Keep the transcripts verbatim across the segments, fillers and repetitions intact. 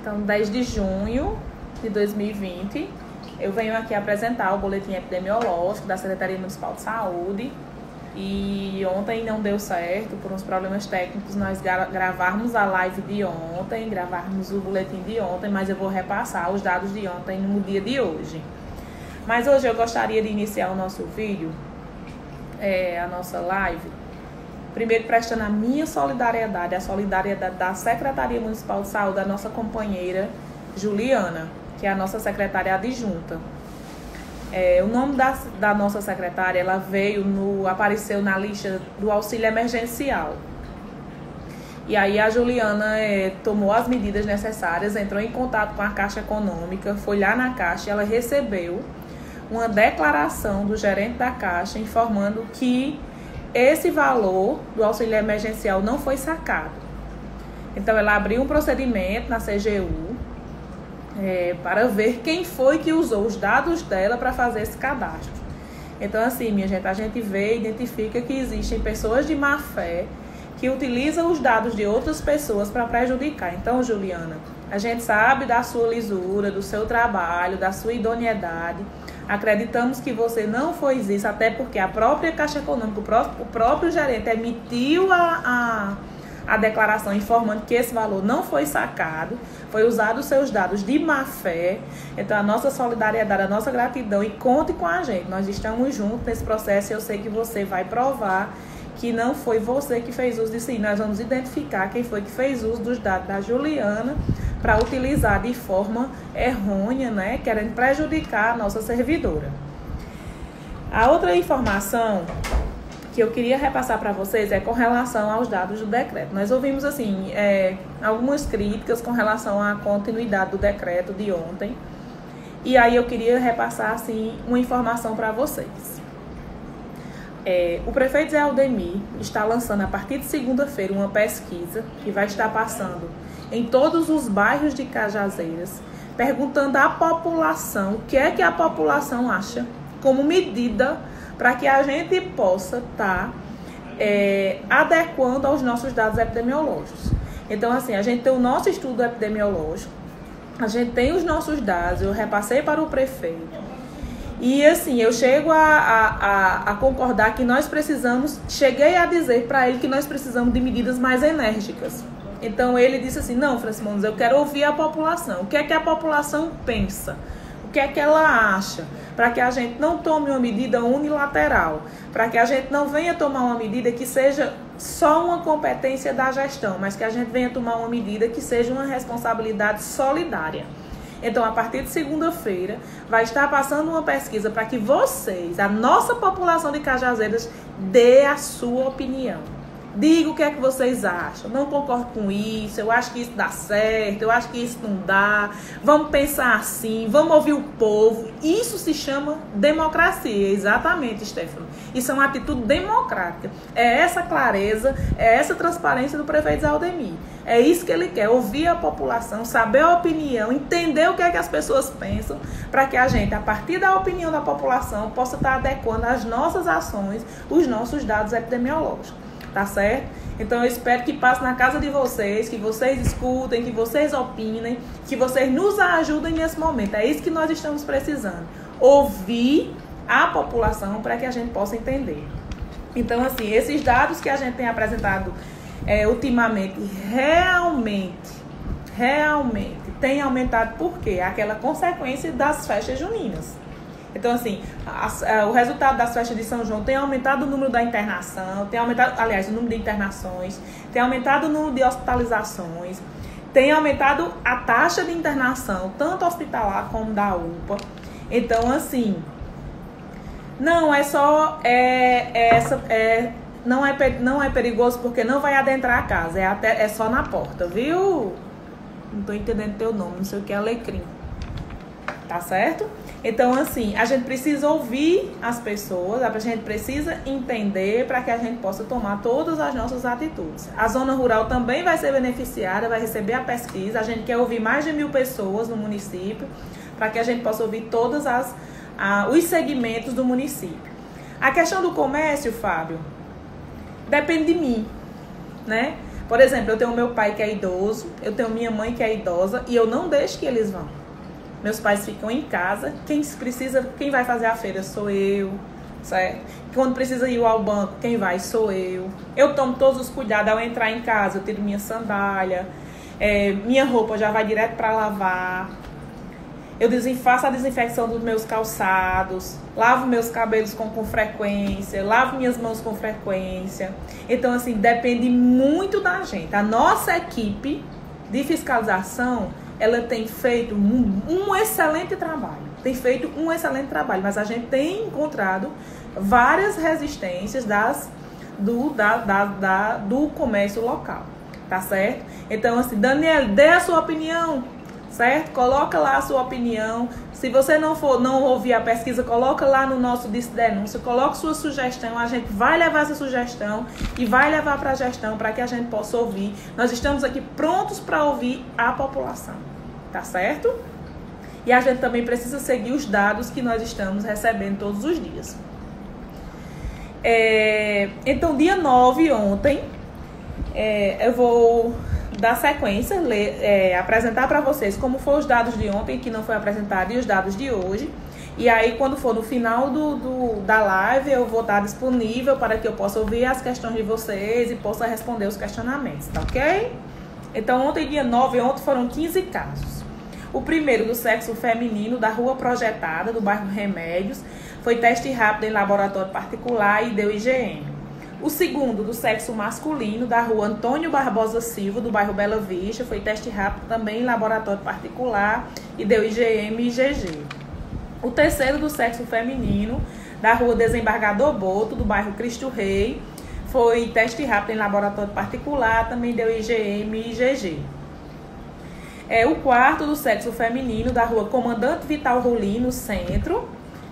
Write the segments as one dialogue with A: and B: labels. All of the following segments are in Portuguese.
A: Então, dez de junho de dois mil e vinte, eu venho aqui apresentar o boletim epidemiológico da Secretaria Municipal de Saúde. E ontem não deu certo, por uns problemas técnicos, nós gra gravarmos a live de ontem, gravarmos o boletim de ontem, mas eu vou repassar os dados de ontem no dia de hoje. Mas hoje eu gostaria de iniciar o nosso vídeo, é, a nossa live, primeiro prestando a minha solidariedade, a solidariedade da Secretaria Municipal de Saúde, da nossa companheira Juliana, que é a nossa secretária adjunta. É, o nome da, da nossa secretária, ela veio, no, apareceu na lista do auxílio emergencial. E aí a Juliana é, tomou as medidas necessárias, entrou em contato com a Caixa Econômica, foi lá na Caixa e ela recebeu uma declaração do gerente da Caixa informando que esse valor do auxílio emergencial não foi sacado. Então ela abriu um procedimento na C G U, É, para ver quem foi que usou os dados dela para fazer esse cadastro. Então, assim, minha gente, a gente vê e identifica que existem pessoas de má fé que utilizam os dados de outras pessoas para prejudicar. Então, Juliana, a gente sabe da sua lisura, do seu trabalho, da sua idoneidade. Acreditamos que você não fez isso, até porque a própria Caixa Econômica, o próprio, o próprio gerente emitiu a... a a declaração informando que esse valor não foi sacado, foi usado os seus dados de má fé. Então a nossa solidariedade, a nossa gratidão, e conte com a gente, nós estamos juntos nesse processo e eu sei que você vai provar que não foi você que fez uso disso. E nós vamos identificar quem foi que fez uso dos dados da Juliana para utilizar de forma errônea, né, querendo prejudicar a nossa servidora. A outra informação que eu queria repassar para vocês é com relação aos dados do decreto. Nós ouvimos assim é, algumas críticas com relação à continuidade do decreto de ontem. E aí eu queria repassar assim uma informação para vocês. É, o prefeito Zé Aldemir está lançando a partir de segunda-feira uma pesquisa que vai estar passando em todos os bairros de Cajazeiras, perguntando à população o que é que a população acha como medida para que a gente possa estar tá, é, adequando aos nossos dados epidemiológicos. Então, assim, a gente tem o nosso estudo epidemiológico, a gente tem os nossos dados, eu repassei para o prefeito. E, assim, eu chego a, a, a, a concordar que nós precisamos, cheguei a dizer para ele que nós precisamos de medidas mais enérgicas. Então, ele disse assim, não, Francisco Nunes, eu quero ouvir a população. O que é que a população pensa? O que é que ela acha? Para que a gente não tome uma medida unilateral, para que a gente não venha tomar uma medida que seja só uma competência da gestão, mas que a gente venha tomar uma medida que seja uma responsabilidade solidária. Então, a partir de segunda-feira, vai estar passando uma pesquisa para que vocês, a nossa população de Cajazeiras, dê a sua opinião. Diga o que é que vocês acham. Não concordo com isso, eu acho que isso dá certo, eu acho que isso não dá. Vamos pensar assim, vamos ouvir o povo. Isso se chama democracia, exatamente, Stefano. Isso é uma atitude democrática. É essa clareza, é essa transparência do prefeito Zé Aldemir. É isso que ele quer, ouvir a população, saber a opinião, entender o que é que as pessoas pensam, para que a gente, a partir da opinião da população, possa estar adequando as nossas ações, os nossos dados epidemiológicos. Tá certo? Então eu espero que passe na casa de vocês, que vocês escutem, que vocês opinem, que vocês nos ajudem nesse momento. É isso que nós estamos precisando. Ouvir a população para que a gente possa entender. Então, assim, esses dados que a gente tem apresentado é, ultimamente, realmente, realmente tem aumentado. Por quê? Aquela consequência das festas juninas. Então, assim, a, a, o resultado das festas de São João tem aumentado o número da internação, tem aumentado, aliás, o número de internações, tem aumentado o número de hospitalizações, tem aumentado a taxa de internação, tanto hospitalar como da U P A. Então, assim, não é só, é, é, essa, é, não, é, não é perigoso porque não vai adentrar a casa, é, até, é só na porta, viu? Não tô entendendo teu nome, não sei o que é alecrim. Tá certo? Então, assim, a gente precisa ouvir as pessoas, a gente precisa entender para que a gente possa tomar todas as nossas atitudes. A zona rural também vai ser beneficiada, vai receber a pesquisa. A gente quer ouvir mais de mil pessoas no município, para que a gente possa ouvir todos as, a, os segmentos do município. A questão do comércio, Fábio, depende de mim, né? Por exemplo, eu tenho meu pai que é idoso, eu tenho minha mãe que é idosa e eu não deixo que eles vão. Meus pais ficam em casa, quem precisa, quem vai fazer a feira sou eu, certo? Quando precisa ir ao banco, quem vai sou eu. Eu tomo todos os cuidados ao entrar em casa, eu tiro minha sandália, é, minha roupa já vai direto para lavar. Eu faço a desinfecção dos meus calçados, lavo meus cabelos com, com frequência, lavo minhas mãos com frequência. Então, assim, depende muito da gente. A nossa equipe de fiscalização, ela tem feito um, um excelente trabalho. Tem feito um excelente trabalho, mas a gente tem encontrado várias resistências das, do, da, da, da, do comércio local, tá certo? Então, assim, Daniel, dê a sua opinião, certo? Coloca lá a sua opinião. Se você não for, não ouvir a pesquisa, coloca lá no nosso Disque Denúncia, coloca sua sugestão, a gente vai levar essa sugestão e vai levar para a gestão para que a gente possa ouvir. Nós estamos aqui prontos para ouvir a população, tá certo? E a gente também precisa seguir os dados que nós estamos recebendo todos os dias. É, então, dia nove, ontem, é, eu vou dar sequência, ler, é, apresentar para vocês como foram os dados de ontem, que não foi apresentado, e os dados de hoje. E aí, quando for no final do, do, da live, eu vou estar disponível para que eu possa ouvir as questões de vocês e possa responder os questionamentos, tá ok? Então, ontem, dia nove, ontem foram quinze casos. O primeiro, do sexo feminino, da Rua Projetada, do bairro Remédios, foi teste rápido em laboratório particular e deu I G M. O segundo, do sexo masculino, da Rua Antônio Barbosa Silva, do bairro Bela Vista, foi teste rápido também em laboratório particular e deu I G M e I G G. O terceiro, do sexo feminino, da Rua Desembargador Boto, do bairro Cristo Rei, foi teste rápido em laboratório particular, também deu I G M e I G G. É, o quarto, do sexo feminino, da Rua Comandante Vital Rolim, no centro,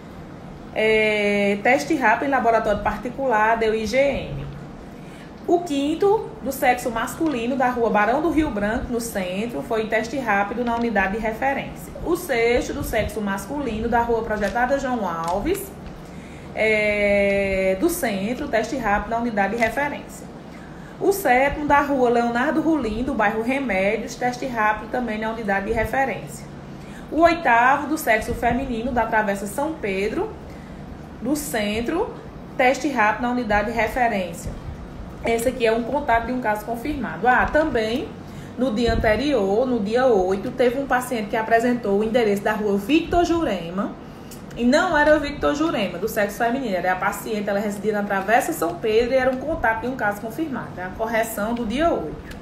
A: é, teste rápido em laboratório particular, deu I G M. O quinto, do sexo masculino, da Rua Barão do Rio Branco, no centro, foi teste rápido na unidade de referência. O sexto, do sexo masculino, da Rua Projetada João Alves, é, do centro, teste rápido na unidade de referência. O sétimo, da Rua Leonardo Rolim, do bairro Remédios, teste rápido também na unidade de referência. O oitavo, do sexo feminino, da Travessa São Pedro, do centro, teste rápido na unidade de referência. Esse aqui é um contato de um caso confirmado. Ah, também, no dia anterior, no dia oito, teve um paciente que apresentou o endereço da Rua Victor Jurema, e não era o Victor Jurema, do sexo feminino, era a paciente, ela residia na Travessa São Pedro e era um contato de um caso confirmado, é a correção do dia oito.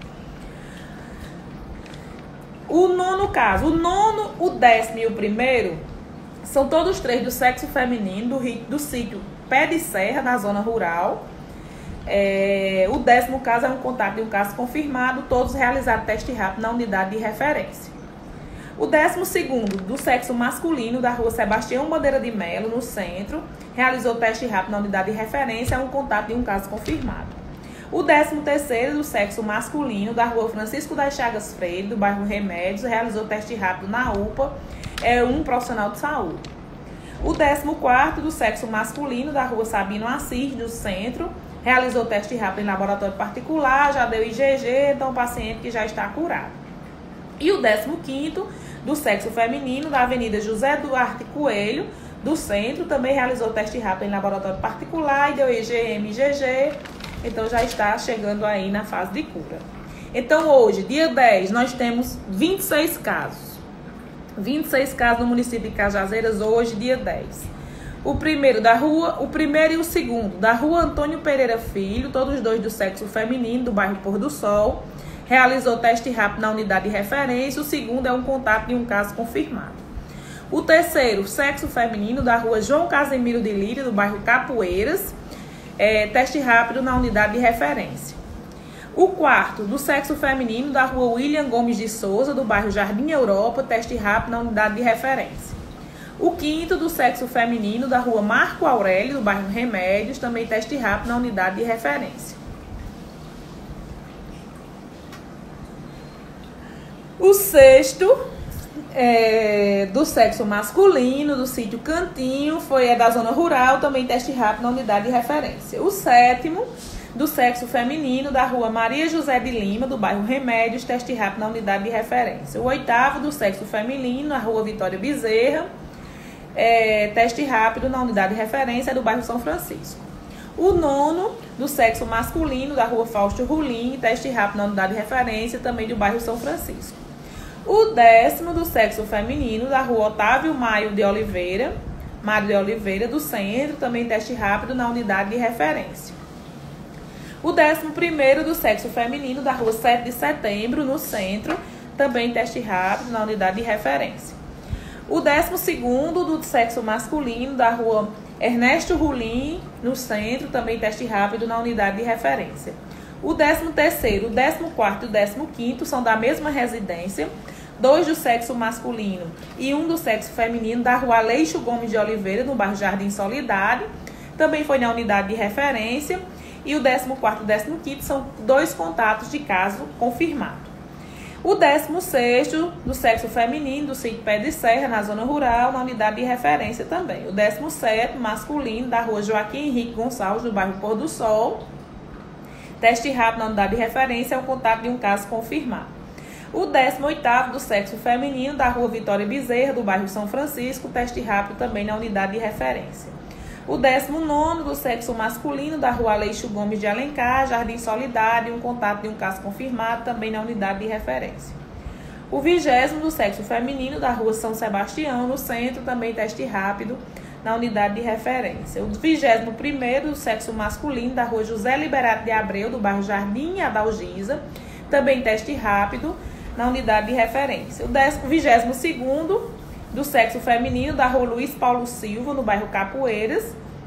A: O nono caso, o nono, o décimo e o primeiro, são todos três do sexo feminino, do, do sítio Pé de Serra, na zona rural. É, o décimo caso é um contato de um caso confirmado, todos realizaram teste rápido na unidade de referência. O décimo segundo, do sexo masculino, da Rua Sebastião Bandeira de Melo, no centro, realizou teste rápido na unidade de referência, é um contato de um caso confirmado. O décimo terceiro, do sexo masculino, da Rua Francisco das Chagas Freire, do bairro Remédios, realizou teste rápido na U P A, é um profissional de saúde. O décimo quarto, do sexo masculino, da Rua Sabino Assis, do centro, realizou teste rápido em laboratório particular, já deu I G G, então o paciente que já está curado. E o décimo quinto, do sexo feminino, da Avenida José Duarte Coelho, do centro, também realizou teste rápido em laboratório particular e deu I G M e I G G, então já está chegando aí na fase de cura. Então hoje, dia dez, nós temos vinte e seis casos. vinte e seis casos no município de Cajazeiras hoje, dia dez. O primeiro da rua, o primeiro e o segundo da Rua Antônio Pereira Filho, todos dois do sexo feminino, do bairro Pôr do Sol, realizou teste rápido na unidade de referência. O segundo é um contato de um caso confirmado. O terceiro, sexo feminino, da Rua João Casimiro de Líria, do bairro Capoeiras, é, teste rápido na unidade de referência. O quarto, do sexo feminino, da Rua William Gomes de Souza, do bairro Jardim Europa, teste rápido na unidade de referência. O quinto, do sexo feminino, da Rua Marco Aurélio, do bairro Remédios, também teste rápido na unidade de referência. O sexto, é, do sexo masculino, do sítio Cantinho, foi é da zona rural, também teste rápido na unidade de referência. O sétimo, do sexo feminino da rua Maria José de Lima, do bairro Remédios, teste rápido na unidade de referência. O oitavo do sexo feminino na rua Vitória Bezerra, é, teste rápido na unidade de referência do bairro São Francisco. O nono do sexo masculino da rua Fausto Rulim, teste rápido na unidade de referência também do bairro São Francisco. O décimo do sexo feminino da rua Otávio Maio de Oliveira, Mário de Oliveira, do centro, também teste rápido na unidade de referência. O décimo primeiro do sexo feminino da rua sete de setembro, no centro, também teste rápido na unidade de referência. O décimo segundo do sexo masculino da rua Ernesto Rulim, no centro, também teste rápido na unidade de referência. O décimo terceiro, o décimo quarto e o décimo quinto são da mesma residência, dois do sexo masculino e um do sexo feminino da rua Aleixo Gomes de Oliveira, no bairro Jardim Solidade, também foi na unidade de referência. E o décimo quarto e o décimo quinto são dois contatos de caso confirmado. O décimo sexto do sexo feminino do sítio Pé de Serra, na zona rural, na unidade de referência também. O décimo sétimo masculino da rua Joaquim Henrique Gonçalves, do bairro Pôr do Sol, teste rápido na unidade de referência, é o contato de um caso confirmado. O décimo oitavo do sexo feminino da rua Vitória Bezerra, do bairro São Francisco, teste rápido também na unidade de referência. O décimo nono do sexo masculino da rua Aleixo Gomes de Alencar, Jardim Solidário, um contato de um caso confirmado também na unidade de referência. O vigésimo do sexo feminino da rua São Sebastião, no centro, também teste rápido na unidade de referência. O vigésimo primeiro do sexo masculino da rua José Liberato de Abreu, do bairro Jardim Adalgisa, também teste rápido na unidade de referência. O vigésimo segundo do sexo feminino da rua Luiz Paulo Silva, no bairro Capoeiras.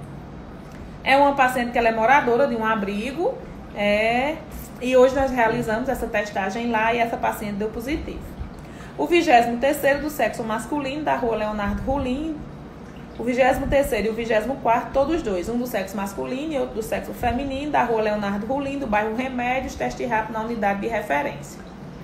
A: É uma paciente que ela é moradora de um abrigo, é, e hoje nós realizamos essa testagem lá e essa paciente deu positivo. O vigésimo terceiro do sexo masculino da rua Leonardo Rulim. O vigésimo terceiro e o vigésimo quarto, todos dois, um do sexo masculino e outro do sexo feminino, da rua Leonardo Rulim, do bairro Remédios, teste rápido na unidade de referência.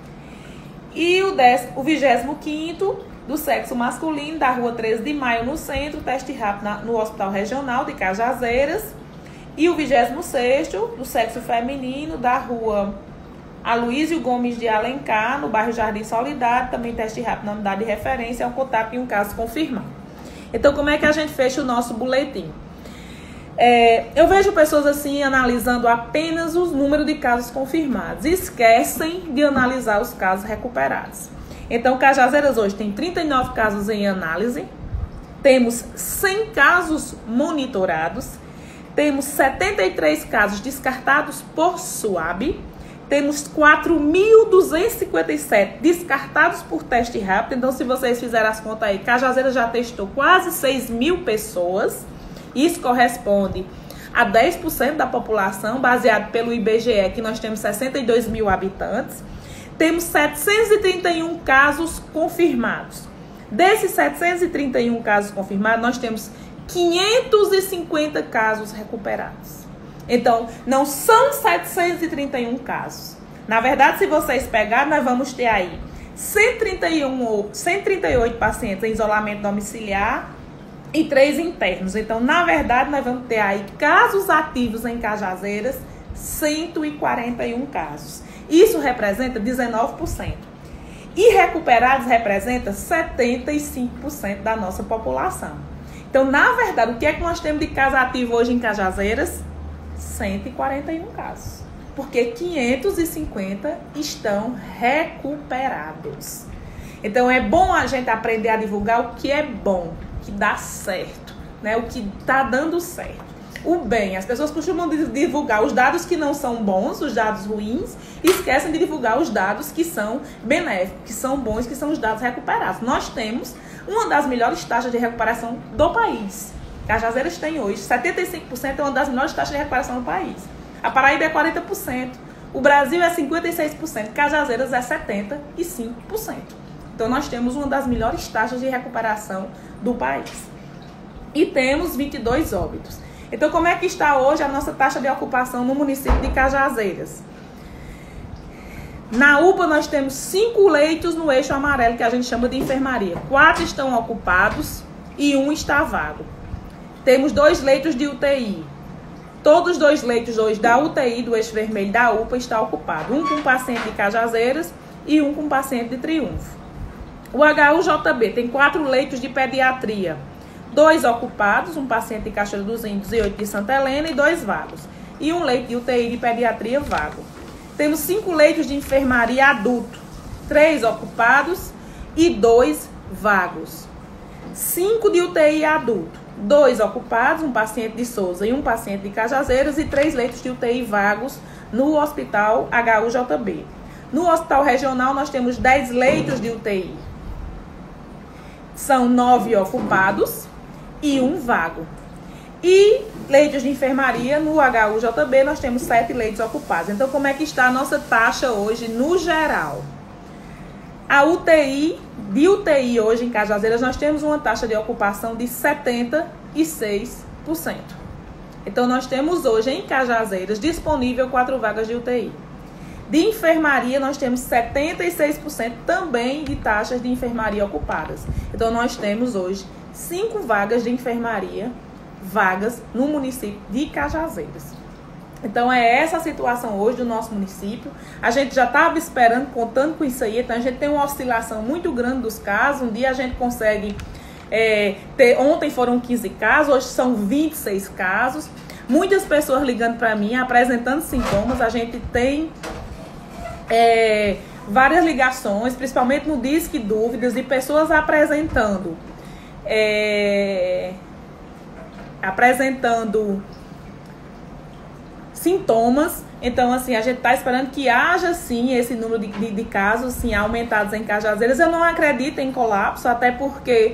A: E o, o vigésimo quinto do sexo masculino, da rua treze de maio, no centro, teste rápido na, no Hospital Regional de Cajazeiras. E o vigésimo sexto do sexo feminino, da rua Aloysio Gomes de Alencar, no bairro Jardim Solidário, também teste rápido na unidade de referência, é um contato e um caso confirmado. Então, como é que a gente fecha o nosso boletim? É, eu vejo pessoas assim analisando apenas os números de casos confirmados, esquecem de analisar os casos recuperados. Então, Cajazeiras hoje tem trinta e nove casos em análise, temos cem casos monitorados, temos setenta e três casos descartados por SUAB, temos quatro mil duzentos e cinquenta e sete descartados por teste rápido. Então, se vocês fizerem as contas aí, Cajazeiras já testou quase seis mil pessoas. Isso corresponde a dez por cento da população, baseado pelo I B G E, que nós temos sessenta e dois mil habitantes. Temos setecentos e trinta e um casos confirmados. Desses setecentos e trinta e um casos confirmados, nós temos quinhentos e cinquenta casos recuperados. Então, não são setecentos e trinta e um casos. Na verdade, se vocês pegarem, nós vamos ter aí cento e trinta e um, cento e trinta e oito pacientes em isolamento domiciliar e três internos. Então, na verdade, nós vamos ter aí casos ativos em Cajazeiras, cento e quarenta e um casos. Isso representa dezenove por cento. E recuperados representa setenta e cinco por cento da nossa população. Então, na verdade, o que é que nós temos de caso ativo hoje em Cajazeiras? cento e quarenta e um casos. Porque quinhentos e cinquenta estão recuperados. Então, é bom a gente aprender a divulgar o que é bom, que dá certo, né? O que está dando certo. O bem, as pessoas costumam divulgar os dados que não são bons, os dados ruins, e esquecem de divulgar os dados que são benéficos, que são bons, que são os dados recuperados. Nós temos uma das melhores taxas de recuperação do país. Cajazeiras tem hoje, setenta e cinco por cento é uma das melhores taxas de recuperação do país. A Paraíba é quarenta por cento, o Brasil é cinquenta e seis por cento, Cajazeiras é setenta e cinco por cento. Então, nós temos uma das melhores taxas de recuperação do país. E temos vinte e dois óbitos. Então, como é que está hoje a nossa taxa de ocupação no município de Cajazeiras? Na U P A, nós temos cinco leitos no eixo amarelo, que a gente chama de enfermaria. Quatro estão ocupados e um está vago. Temos dois leitos de U T I. Todos os dois leitos hoje da U T I do Eixo Vermelho da U P A está ocupado. Um com paciente de Cajazeiras e um com paciente de Triunfo. O H U J B tem quatro leitos de pediatria. Dois ocupados, um paciente de Cachoeira dos Índios e oito de Santa Helena e dois vagos. E um leito de U T I de pediatria vago. Temos cinco leitos de enfermaria adulto. Três ocupados e dois vagos. Cinco de U T I adulto. Dois ocupados, um paciente de Souza e um paciente de Cajazeiras e três leitos de U T I vagos no Hospital H U J B. No Hospital Regional nós temos dez leitos de U T I. São nove ocupados e um vago. E leitos de enfermaria no H U J B nós temos sete leitos ocupados. Então como é que está a nossa taxa hoje no geral? A U T I, de U T I hoje em Cajazeiras, nós temos uma taxa de ocupação de setenta e seis por cento. Então, nós temos hoje em Cajazeiras disponível quatro vagas de U T I. De enfermaria, nós temos setenta e seis por cento também de taxas de enfermaria ocupadas. Então, nós temos hoje cinco vagas de enfermaria, vagas no município de Cajazeiras. Então, é essa a situação hoje do nosso município. A gente já estava esperando, contando com isso aí. Então, a gente tem uma oscilação muito grande dos casos. Um dia a gente consegue é, ter... Ontem foram quinze casos, hoje são vinte e seis casos. Muitas pessoas ligando para mim, apresentando sintomas. A gente tem é, várias ligações, principalmente no Disque Dúvidas, de pessoas apresentando... É, apresentando... sintomas. Então, assim, a gente está esperando que haja, sim, esse número de, de, de casos, sim, aumentados em Cajazeiras. Eu não acredito em colapso, até porque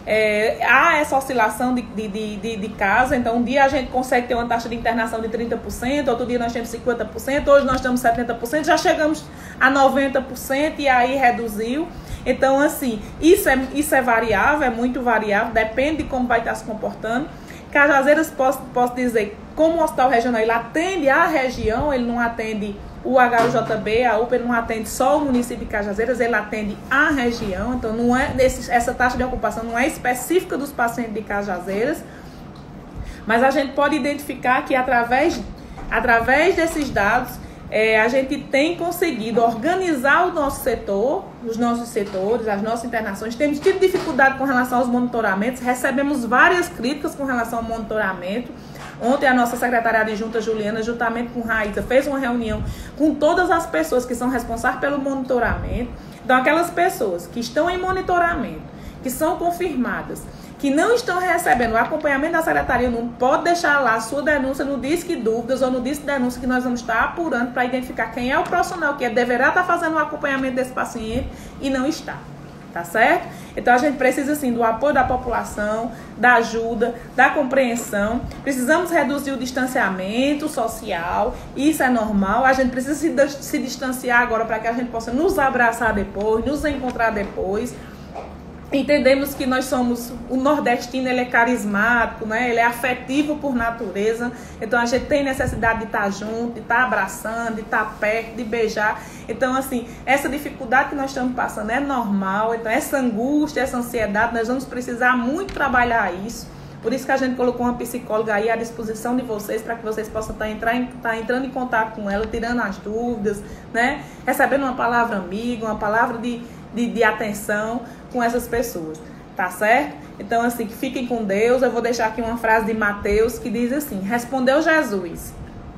A: é, há essa oscilação de, de, de, de casos. Então, um dia a gente consegue ter uma taxa de internação de trinta por cento, outro dia nós temos cinquenta por cento, hoje nós estamos setenta por cento, já chegamos a noventa por cento e aí reduziu. Então, assim, isso é, isso é variável, é muito variável, depende de como vai estar se comportando. Cajazeiras, posso, posso dizer, como o Hospital Regional, ele atende a região, ele não atende o H U J B, a U P A, ele não atende só o município de Cajazeiras, ele atende a região. Então, não é, esse, essa taxa de ocupação não é específica dos pacientes de Cajazeiras, mas a gente pode identificar que através, através desses dados, é, a gente tem conseguido organizar o nosso setor, os nossos setores, as nossas internações. Temos tido dificuldade com relação aos monitoramentos, recebemos várias críticas com relação ao monitoramento. Ontem a nossa secretária adjunta Juliana, juntamente com Raíssa, fez uma reunião com todas as pessoas que são responsáveis pelo monitoramento. Então, aquelas pessoas que estão em monitoramento, que são confirmadas, que não estão recebendo o acompanhamento da secretaria, não pode deixar lá a sua denúncia no Disque Dúvidas ou no Disque Denúncia, que nós vamos estar apurando para identificar quem é o profissional que deverá estar fazendo o acompanhamento desse paciente e não está. Tá certo? Então, a gente precisa, sim, do apoio da população, da ajuda, da compreensão. Precisamos reduzir o distanciamento social, isso é normal. A gente precisa se, se distanciar agora para que a gente possa nos abraçar depois, nos encontrar depois. Entendemos que nós somos, o nordestino, ele é carismático, né? Ele é afetivo por natureza. Então, a gente tem necessidade de estar junto, de estar abraçando, de estar perto, de beijar. Então, assim, essa dificuldade que nós estamos passando é normal. Então, essa angústia, essa ansiedade, nós vamos precisar muito trabalhar isso. Por isso que a gente colocou uma psicóloga aí à disposição de vocês, para que vocês possam estar, entrar em, estar entrando em contato com ela, tirando as dúvidas, né? Recebendo uma palavra amiga, uma palavra de, de, de atenção com essas pessoas, tá certo? Então, assim, que fiquem com Deus. Eu vou deixar aqui uma frase de Mateus que diz assim: respondeu Jesus: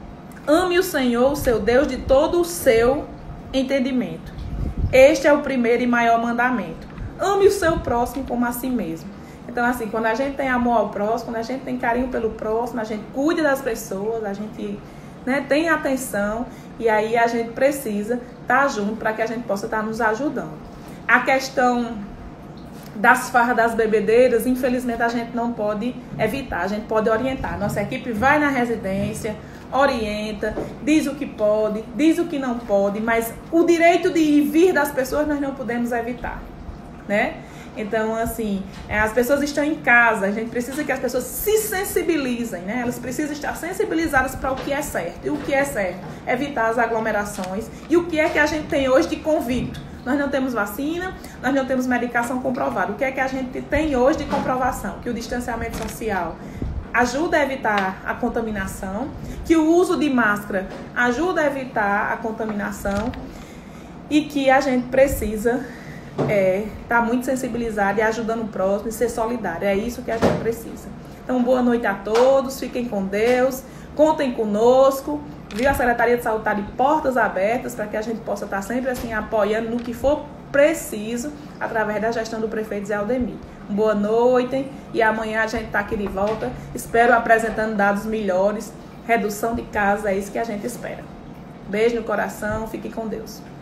A: ame o Senhor, o seu Deus, de todo o seu entendimento. Este é o primeiro e maior mandamento. Ame o seu próximo como a si mesmo. Então, assim, quando a gente tem amor ao próximo, quando a gente tem carinho pelo próximo, a gente cuida das pessoas, a gente, né, tem atenção, e aí a gente precisa estar junto para que a gente possa estar nos ajudando. A questão das farras, das bebedeiras, infelizmente a gente não pode evitar, a gente pode orientar. Nossa equipe vai na residência, orienta, diz o que pode, diz o que não pode, mas o direito de ir e vir das pessoas nós não podemos evitar, né? Então, assim, as pessoas estão em casa, a gente precisa que as pessoas se sensibilizem, né? Elas precisam estar sensibilizadas para o que é certo. E o que é certo? Evitar as aglomerações. E o que é que a gente tem hoje de convicto? Nós não temos vacina, nós não temos medicação comprovada. O que é que a gente tem hoje de comprovação? Que o distanciamento social ajuda a evitar a contaminação, que o uso de máscara ajuda a evitar a contaminação e que a gente precisa estar é, tá muito sensibilizado e ajudando o próximo e ser solidário. É isso que a gente precisa. Então, boa noite a todos, fiquem com Deus, contem conosco, viu? A Secretaria de Saúde está de portas abertas para que a gente possa estar sempre assim apoiando no que for preciso, através da gestão do prefeito Zé Aldemir. Boa noite e amanhã a gente está aqui de volta, espero apresentando dados melhores, redução de casos, é isso que a gente espera. Beijo no coração, fique com Deus.